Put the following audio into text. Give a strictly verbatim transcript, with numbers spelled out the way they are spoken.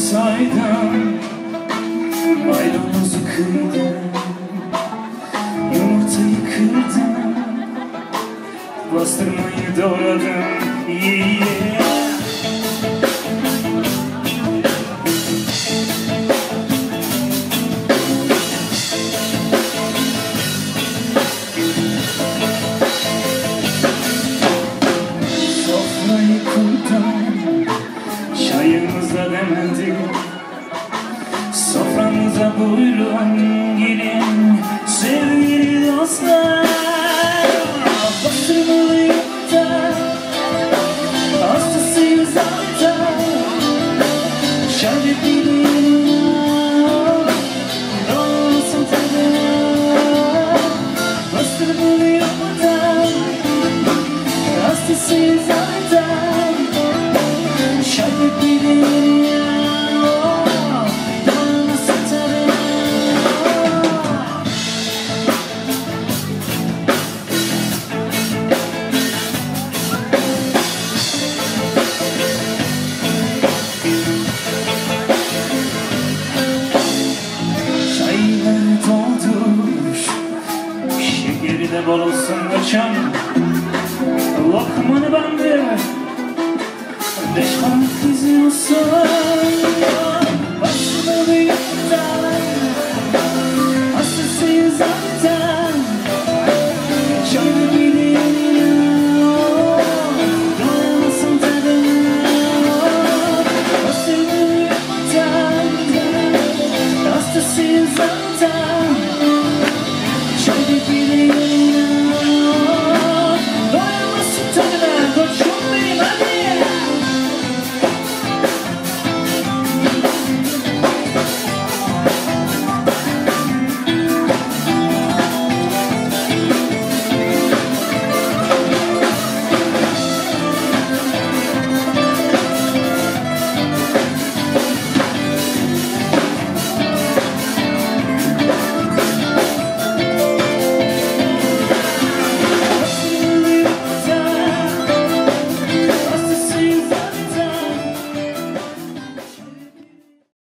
saydım, maydanozu kırdım, yumurtayı kırdım, bastırmayı doğradım. Yeah. Sofrayı kurdum, çayımıza demedim, soframıza buyurun gelin sevgili dostlar. Bastırmalı yumurta, hastasıyız zaten, şerbetli dünya, olsun tadı. Bastırmalı yumurta, hastasıyız zaten, şerbetli dünya. Çayları doldur, şekeri de bol olsun kaçan, lokmanı bandır, beş parmak izi olsun.